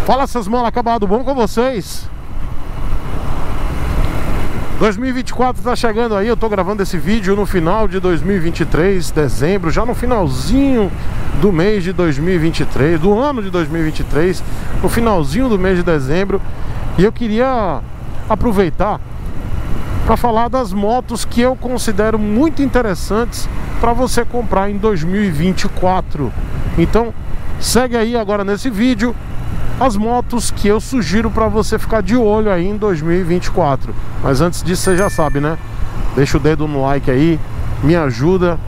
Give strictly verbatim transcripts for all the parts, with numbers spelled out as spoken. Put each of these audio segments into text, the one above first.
Fala, seus mal acabados, bom com vocês? dois mil e vinte e quatro tá chegando aí, eu tô gravando esse vídeo no final de dois mil e vinte e três, dezembro, já no finalzinho do mês de dois mil e vinte e três, do ano de dois mil e vinte e três, no finalzinho do mês de dezembro. E eu queria aproveitar para falar das motos que eu considero muito interessantes para você comprar em dois mil e vinte e quatro. Então segue aí agora nesse vídeo as motos que eu sugiro para você ficar de olho aí em dois mil e vinte e quatro. Mas antes disso, você já sabe, né? Deixa o dedo no like aí, me ajuda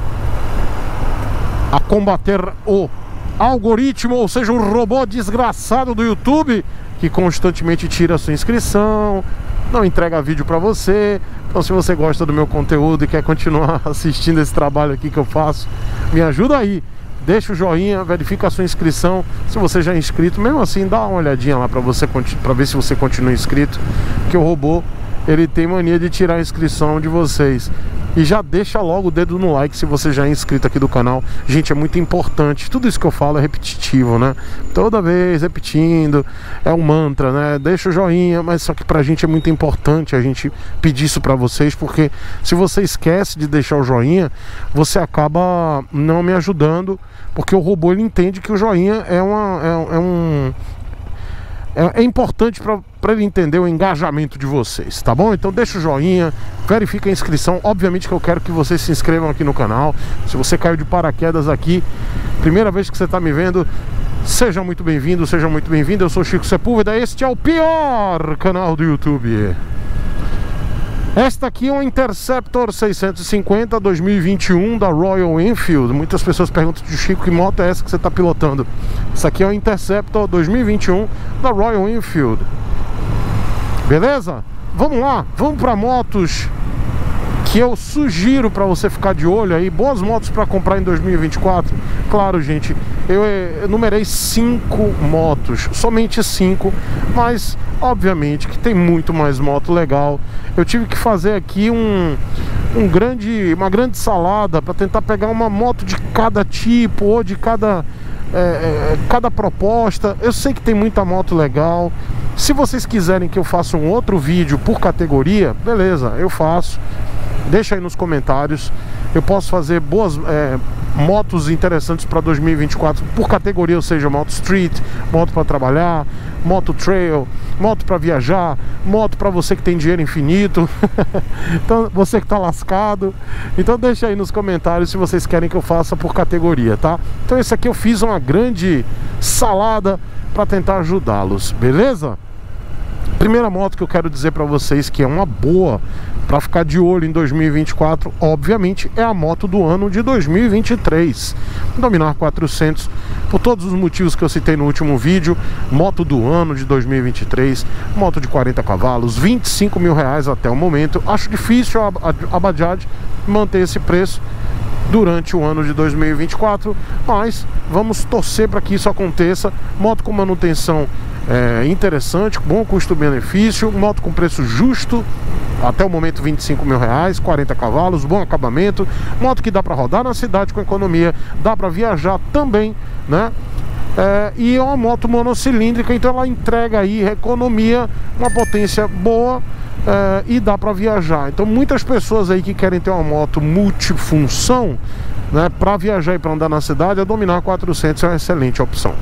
a combater o algoritmo, ou seja, o robô desgraçado do YouTube que constantemente tira a sua inscrição, não entrega vídeo para você. Então, se você gosta do meu conteúdo e quer continuar assistindo esse trabalho aqui que eu faço, me ajuda aí. Deixa o joinha, verifica a sua inscrição. Se você já é inscrito, mesmo assim, dá uma olhadinha lá para você, para ver se você continua inscrito, que o robô, ele tem mania de tirar a inscrição de vocês. E já deixa logo o dedo no like se você já é inscrito aqui do canal. Gente, é muito importante. Tudo isso que eu falo é repetitivo, né? Toda vez repetindo, é um mantra, né? Deixa o joinha, mas só que pra gente é muito importante a gente pedir isso pra vocês, porque se você esquece de deixar o joinha, você acaba não me ajudando, porque o robô, ele entende que o joinha é, uma, é, é um... É, é importante para ele entender o engajamento de vocês, tá bom? Então deixa o joinha, verifica a inscrição. Obviamente que eu quero que vocês se inscrevam aqui no canal. Se você caiu de paraquedas aqui, primeira vez que você está me vendo, seja muito bem-vindo, seja muito bem-vindo. Eu sou Chico Sepúlveda, este é o pior canal do YouTube. Esta aqui é uma Interceptor seiscentos e cinquenta dois mil e vinte e um da Royal Enfield. Muitas pessoas perguntam de Chico, que moto é essa que você está pilotando? Essa aqui é uma Interceptor dois mil e vinte e um da Royal Enfield. Beleza? Vamos lá, vamos para motos que eu sugiro para você ficar de olho aí. Boas motos para comprar em dois mil e vinte e quatro. Claro, gente, eu enumerei cinco motos, somente cinco, mas obviamente que tem muito mais moto legal. Eu tive que fazer aqui um, um grande, uma grande salada para tentar pegar uma moto de cada tipo ou de cada, é, é, cada proposta. Eu sei que tem muita moto legal. Se vocês quiserem que eu faça um outro vídeo por categoria, beleza, eu faço. Deixa aí nos comentários. Eu posso fazer boas é, motos interessantes para dois mil e vinte e quatro por categoria, ou seja, moto street, moto para trabalhar, moto trail, moto para viajar, moto para você que tem dinheiro infinito. Então, você que tá lascado. Então deixa aí nos comentários se vocês querem que eu faça por categoria, tá? Então esse aqui eu fiz uma grande salada para tentar ajudá-los, beleza? Primeira moto que eu quero dizer para vocês que é uma boa para ficar de olho em dois mil e vinte e quatro, obviamente, é a moto do ano de dois mil e vinte e três, Dominar quatrocentos, por todos os motivos que eu citei no último vídeo. Moto do ano de dois mil e vinte e três, moto de quarenta cavalos, vinte e cinco mil reais até o momento. Acho difícil a, a, a Bajaj manter esse preço durante o ano de dois mil e vinte e quatro, mas vamos torcer para que isso aconteça. Moto com manutenção é, interessante, bom custo-benefício, moto com preço justo, até o momento vinte e cinco mil reais, quarenta cavalos, bom acabamento, moto que dá para rodar na cidade com economia, dá para viajar também, né? É, e é uma moto monocilíndrica, então ela entrega aí economia, uma potência boa. É, e dá para viajar. Então muitas pessoas aí que querem ter uma moto multifunção, né, para viajar e para andar na cidade, a Dominar quatrocentos é uma excelente opção.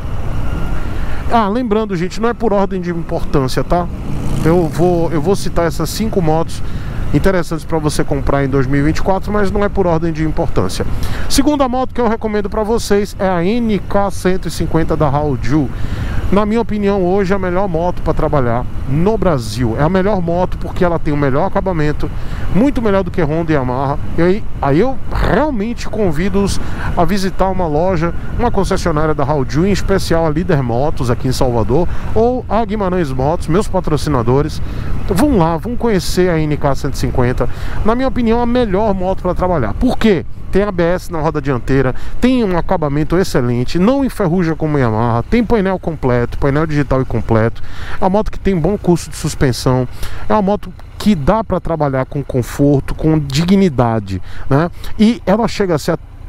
Ah, lembrando, gente, não é por ordem de importância, tá? Eu vou, eu vou citar essas cinco motos interessantes para você comprar em dois mil e vinte e quatro, mas não é por ordem de importância. Segunda moto que eu recomendo para vocês é a N K cento e cinquenta da Hauju. Na minha opinião, hoje é a melhor moto para trabalhar no Brasil. É a melhor moto porque ela tem o melhor acabamento, muito melhor do que Honda e Yamaha. E aí, aí eu realmente convido-os a visitar uma loja, uma concessionária da Hauju, em especial a Líder Motos aqui em Salvador, ou a Guimarães Motos, meus patrocinadores. Então, vão lá, vão conhecer a N K cento e cinquenta. Na minha opinião, a melhor moto para trabalhar. Por quê? Tem A B S na roda dianteira, tem um acabamento excelente, não enferruja como Yamaha, tem painel completo, painel digital e completo. É uma moto que tem bom custo de suspensão, é uma moto que dá para trabalhar com conforto, com dignidade, né? E ela chega a ser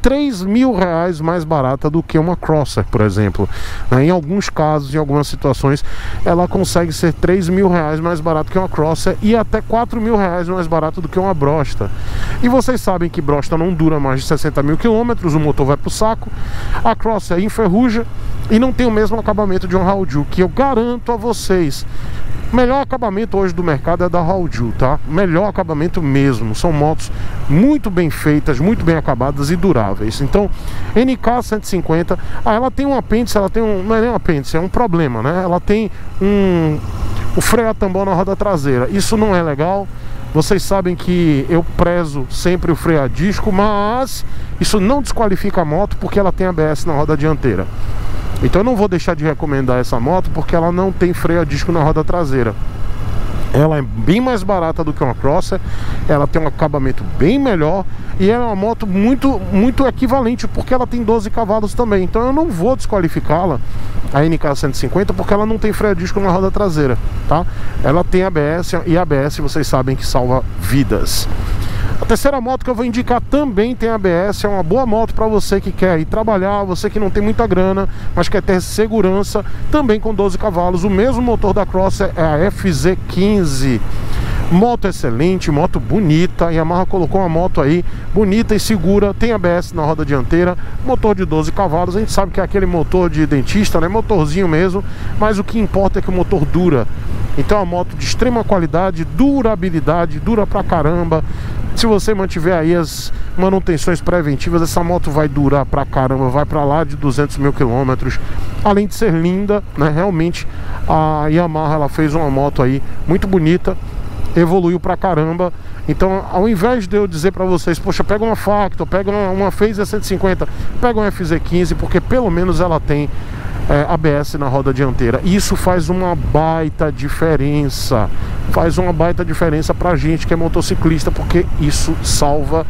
três mil reais mais barata do que uma Crosser, por exemplo. Em alguns casos, em algumas situações, ela consegue ser três mil reais mais barato que uma Crosser e até quatro mil reais mais barato do que uma Brosta. E vocês sabem que Brosta não dura mais de sessenta mil quilômetros, o motor vai pro saco. A Crosser enferruja e não tem o mesmo acabamento de um Hauju, que eu garanto a vocês, o melhor acabamento hoje do mercado é da Hauju, tá? Melhor acabamento mesmo. São motos muito bem feitas, muito bem acabadas e duráveis. Então, N K cento e cinquenta, ah, ela tem um apêndice, ela tem um, não é nem um apêndice, é um problema, né? Ela tem um, o freio a tambor na roda traseira. Isso não é legal. Vocês sabem que eu prezo sempre o freio a disco, mas isso não desqualifica a moto porque ela tem A B S na roda dianteira. Então eu não vou deixar de recomendar essa moto porque ela não tem freio a disco na roda traseira. Ela é bem mais barata do que uma Crosser, ela tem um acabamento bem melhor e ela é uma moto muito, muito equivalente porque ela tem doze cavalos também. Então eu não vou desqualificá-la, a N K cento e cinquenta, porque ela não tem freio a disco na roda traseira, tá? Ela tem A B S e A B S vocês sabem que salva vidas. A terceira moto que eu vou indicar também tem A B S, é uma boa moto para você que quer ir trabalhar, você que não tem muita grana, mas quer ter segurança, também com doze cavalos. O mesmo motor da Crosser é a F Z quinze. Moto excelente, moto bonita. Yamaha colocou uma moto aí bonita e segura, tem A B S na roda dianteira, motor de doze cavalos. A gente sabe que é aquele motor de dentista, né? Motorzinho mesmo, mas o que importa é que o motor dura. Então é uma moto de extrema qualidade, durabilidade, dura pra caramba. Se você mantiver aí as manutenções preventivas, essa moto vai durar pra caramba, vai pra lá de duzentos mil quilômetros. Além de ser linda, né? Realmente a Yamaha ela fez uma moto aí muito bonita, evoluiu pra caramba. Então, ao invés de eu dizer pra vocês, poxa, pega uma Factor, pega uma, uma Phaser cento e cinquenta, pega uma F Z quinze, porque pelo menos ela tem é, A B S na roda dianteira. Isso faz uma baita diferença. Faz uma baita diferença pra gente que é motociclista, porque isso salva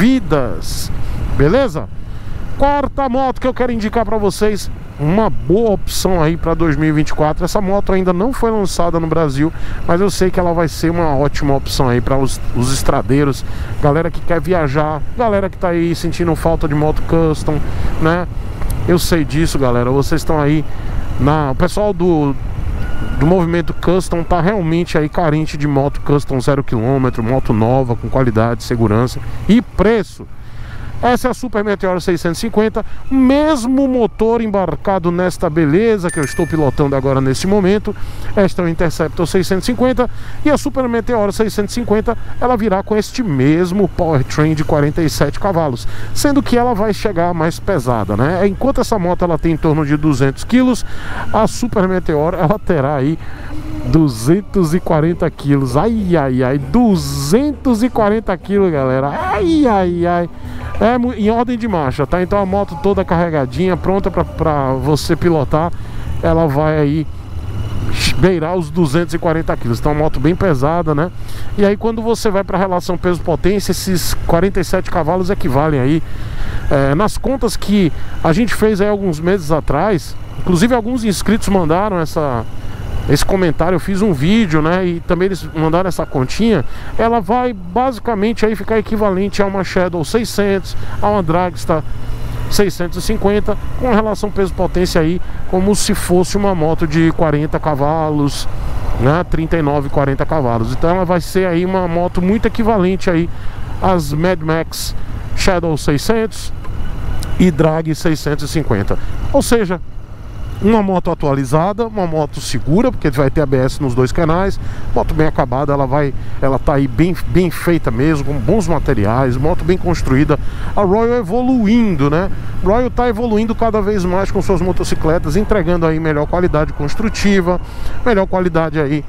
vidas. Beleza? Quarta moto que eu quero indicar pra vocês, uma boa opção aí para dois mil e vinte e quatro. Essa moto ainda não foi lançada no Brasil, mas eu sei que ela vai ser uma ótima opção aí para os, os estradeiros, galera que quer viajar, galera que tá aí sentindo falta de moto custom, né? Eu sei disso, galera. Vocês estão aí na... O pessoal do, do movimento custom tá realmente aí carente de moto custom zero quilômetro, moto nova, com qualidade, segurança e preço. Essa é a Super Meteor seiscentos e cinquenta, mesmo motor embarcado nesta beleza que eu estou pilotando agora nesse momento. Esta é o Interceptor seiscentos e cinquenta e a Super Meteor seiscentos e cinquenta ela virá com este mesmo powertrain de quarenta e sete cavalos, sendo que ela vai chegar mais pesada, né? Enquanto essa moto ela tem em torno de duzentos quilos, a Super Meteor ela terá aí duzentos e quarenta quilos. Ai, ai, ai, duzentos e quarenta quilos, galera. Ai, ai, ai. É em ordem de marcha, tá? Então a moto toda carregadinha, pronta para você pilotar, ela vai aí beirar os duzentos e quarenta quilos. Então é uma moto bem pesada, né? E aí quando você vai para a relação peso-potência, esses quarenta e sete cavalos equivalem aí, é, nas contas que a gente fez aí alguns meses atrás. Inclusive alguns inscritos mandaram essa... esse comentário, eu fiz um vídeo, né? E também eles mandaram essa continha. Ela vai basicamente aí ficar equivalente a uma Shadow seiscentos, a uma Dragster seiscentos e cinquenta, com relação peso-potência aí como se fosse uma moto de quarenta cavalos, né? trinta e nove, quarenta cavalos. Então ela vai ser aí uma moto muito equivalente aí às Mad Max Shadow seiscentos e Drag seiscentos e cinquenta. Ou seja, uma moto atualizada, uma moto segura, porque vai ter A B S nos dois canais, moto bem acabada, ela vai, ela tá aí bem, bem feita mesmo, com bons materiais, moto bem construída. A Royal evoluindo, né? Royal tá evoluindo cada vez mais com suas motocicletas, entregando aí melhor qualidade construtiva, melhor qualidade aí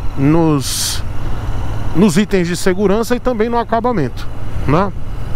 nos, nos itens de segurança e também no acabamento, né?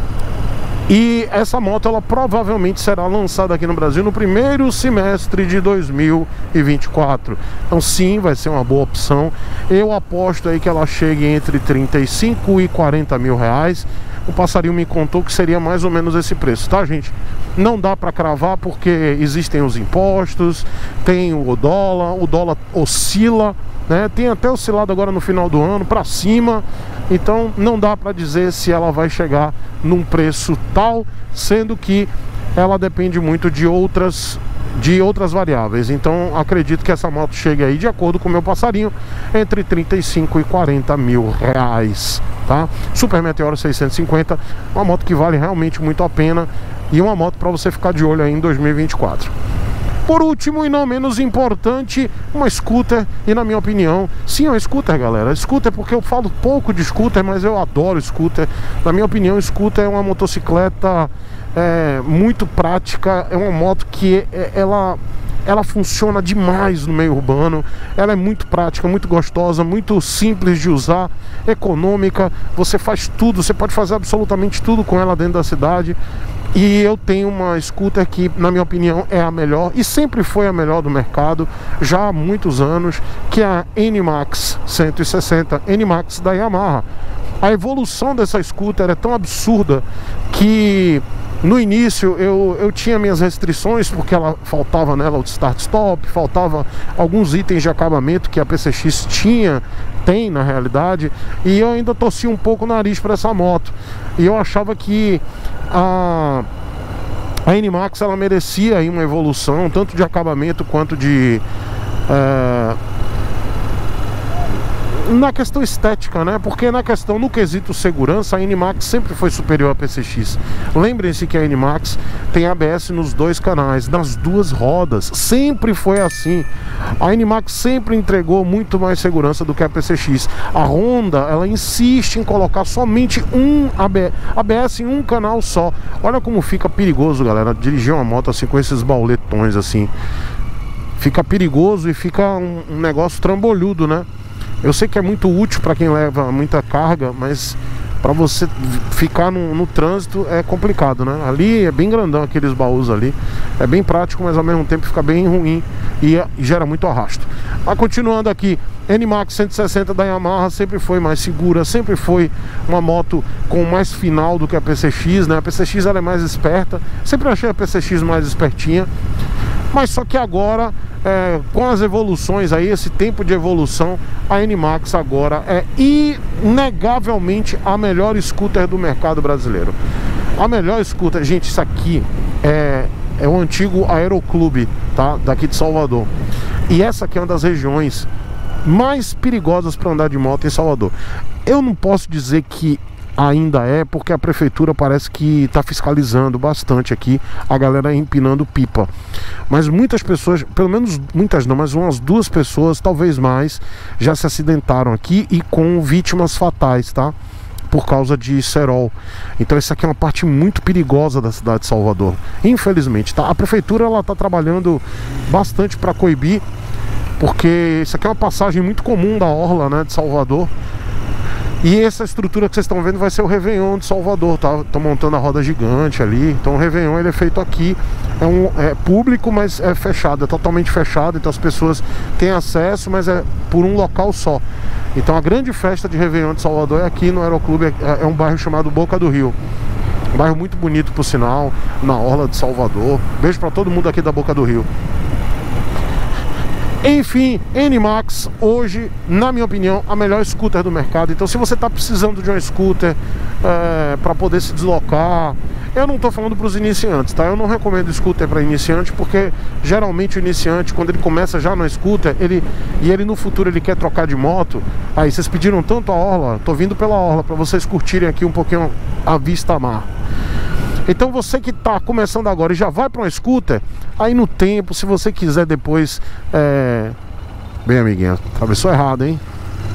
E essa moto ela provavelmente será lançada aqui no Brasil no primeiro semestre de dois mil e vinte e quatro. Então sim, vai ser uma boa opção. Eu aposto aí que ela chegue entre trinta e cinco e quarenta mil reais. O passarinho me contou que seria mais ou menos esse preço, tá, gente? Não dá para cravar porque existem os impostos, tem o dólar, o dólar oscila, né? Tem até oscilado agora no final do ano para cima. Então não dá para dizer se ela vai chegar num preço tal, sendo que ela depende muito de outras de outras variáveis. Então acredito que essa moto chegue aí, de acordo com o meu passarinho, entre trinta e cinco e quarenta mil reais, tá? Super Meteoro seiscentos e cinquenta, uma moto que vale realmente muito a pena e uma moto para você ficar de olho aí em dois mil e vinte e quatro. Por último e não menos importante, uma scooter. E na minha opinião, sim, é uma scooter, galera. Scooter porque eu falo pouco de scooter, mas eu adoro scooter. Na minha opinião, scooter é uma motocicleta é, muito prática. É uma moto que é, ela, ela funciona demais no meio urbano. Ela é muito prática, muito gostosa, muito simples de usar, econômica. Você faz tudo, você pode fazer absolutamente tudo com ela dentro da cidade. E eu tenho uma scooter que, na minha opinião, é a melhor e sempre foi a melhor do mercado, já há muitos anos, que é a N Max cento e sessenta, N Max da Yamaha. A evolução dessa scooter é tão absurda que no início eu, eu tinha minhas restrições, porque ela faltava nela o start-stop, faltava alguns itens de acabamento que a P C X tinha, tem na realidade, e eu ainda torci um pouco o nariz para essa moto. E eu achava que a, a N Max ela merecia aí uma evolução, tanto de acabamento quanto de é, na questão estética, né? Porque na questão, no quesito segurança, a N Max sempre foi superior à P C X. Lembrem-se que a N Max tem A B S nos dois canais, nas duas rodas, sempre foi assim. A N Max sempre entregou muito mais segurança do que a P C X. A Honda, ela insiste em colocar somente um A B S em um canal só. Olha como fica perigoso, galera, dirigir uma moto assim com esses bauletões assim. Fica perigoso e fica um, um negócio trambolhudo, né? Eu sei que é muito útil para quem leva muita carga, mas para você ficar no, no trânsito é complicado, né? Ali é bem grandão aqueles baús ali. É bem prático, mas ao mesmo tempo fica bem ruim e, e gera muito arrasto. Ah, continuando aqui, N Max cento e sessenta da Yamaha sempre foi mais segura, sempre foi uma moto com mais final do que a P C X, né? A P C X ela é mais esperta, sempre achei a P C X mais espertinha. Mas só que agora, é, com as evoluções aí, esse tempo de evolução, a N Max agora é inegavelmente a melhor scooter do mercado brasileiro. A melhor scooter, gente, isso aqui é, é o antigo Aeroclube, tá? Daqui de Salvador. E essa aqui é uma das regiões mais perigosas para andar de moto em Salvador. Eu não posso dizer que ainda é, porque a prefeitura parece que está fiscalizando bastante aqui a galera empinando pipa, mas muitas pessoas, pelo menos muitas não, mas umas duas pessoas, talvez mais, já se acidentaram aqui e com vítimas fatais, tá? Por causa de cerol. Então essa aqui é uma parte muito perigosa da cidade de Salvador, infelizmente, tá? A prefeitura ela tá trabalhando bastante para coibir, porque isso aqui é uma passagem muito comum da orla, né, de Salvador. E essa estrutura que vocês estão vendo vai ser o Réveillon de Salvador, tá? Estão montando a roda gigante ali. Então o Réveillon ele é feito aqui. É, um, é público, mas é fechado, é totalmente fechado. Então as pessoas têm acesso, mas é por um local só. Então a grande festa de Réveillon de Salvador é aqui no Aeroclube. É, é um bairro chamado Boca do Rio. Um bairro muito bonito, por sinal, na orla de Salvador. Beijo pra todo mundo aqui da Boca do Rio. Enfim, N Max hoje, na minha opinião, a melhor scooter do mercado. Então se você está precisando de uma scooter é, para poder se deslocar, eu não estou falando para os iniciantes, tá? Eu não recomendo scooter para iniciante, porque geralmente o iniciante, quando ele começa já no scooter, ele, e ele no futuro ele quer trocar de moto. Aí vocês pediram tanto a orla, tô vindo pela orla para vocês curtirem aqui um pouquinho a vista mar. Então você que está começando agora e já vai para uma scooter, aí no tempo, se você quiser depois é... Bem, amiguinha, atravessou errado, hein?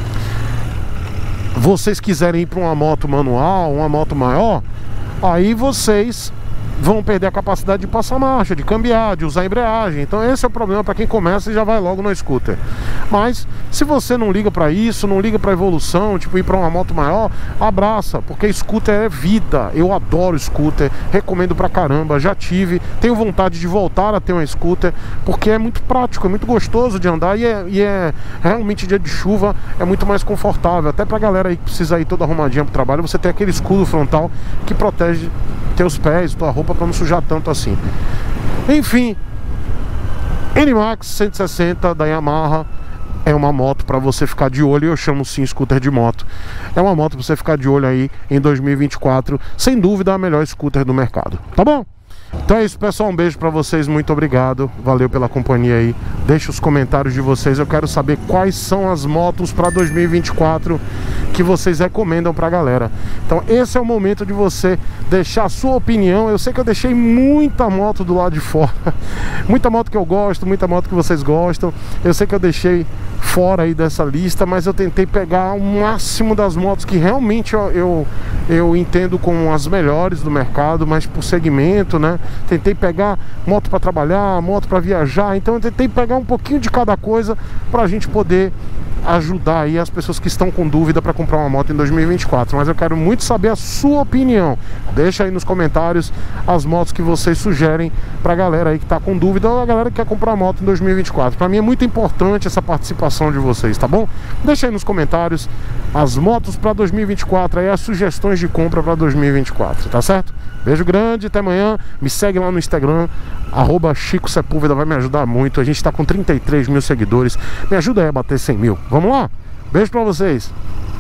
Vocês quiserem ir para uma moto manual, uma moto maior, aí vocês vão perder a capacidade de passar marcha, de cambiar, de usar embreagem. Então esse é o problema para quem começa e já vai logo no scooter. Mas se você não liga para isso, não liga para evolução, tipo ir para uma moto maior, abraça, porque scooter é vida. Eu adoro scooter, recomendo pra caramba, já tive, tenho vontade de voltar a ter uma scooter, porque é muito prático, é muito gostoso de andar e é, e é realmente dia de chuva, é muito mais confortável. Até pra galera aí que precisa ir toda arrumadinha pro trabalho, você tem aquele escudo frontal que protege teus pés, tua roupa, para não sujar tanto assim. Enfim, N Max cento e sessenta da Yamaha é uma moto para você ficar de olho, e eu chamo sim scooter de moto. É uma moto para você ficar de olho aí em dois mil e vinte e quatro, sem dúvida a melhor scooter do mercado, tá bom? Então é isso, pessoal, um beijo pra vocês, muito obrigado, valeu pela companhia aí. Deixa os comentários de vocês, eu quero saber quais são as motos para dois mil e vinte e quatro que vocês recomendam pra galera. Então esse é o momento de você deixar a sua opinião. Eu sei que eu deixei muita moto do lado de fora, muita moto que eu gosto, muita moto que vocês gostam. Eu sei que eu deixei fora aí dessa lista, mas eu tentei pegar o máximo das motos que realmente eu, eu, eu entendo como as melhores do mercado, mas por segmento, né? Tentei pegar moto para trabalhar, moto para viajar, então eu tentei pegar um pouquinho de cada coisa para a gente poder ajudar aí as pessoas que estão com dúvida para comprar uma moto em dois mil e vinte e quatro. Mas eu quero muito saber a sua opinião. Deixa aí nos comentários as motos que vocês sugerem pra galera aí que tá com dúvida, ou a galera que quer comprar moto em dois mil e vinte e quatro. Pra mim é muito importante essa participação de vocês, tá bom? Deixa aí nos comentários as motos para dois mil e vinte e quatro, aí as sugestões de compra para dois mil e vinte e quatro, tá certo? Beijo grande, até amanhã. Me segue lá no Instagram, arroba Chico Sepúlveda, vai me ajudar muito. A gente tá com trinta e três mil seguidores. Me ajuda aí a bater cem mil. Vamos lá? Beijo pra vocês.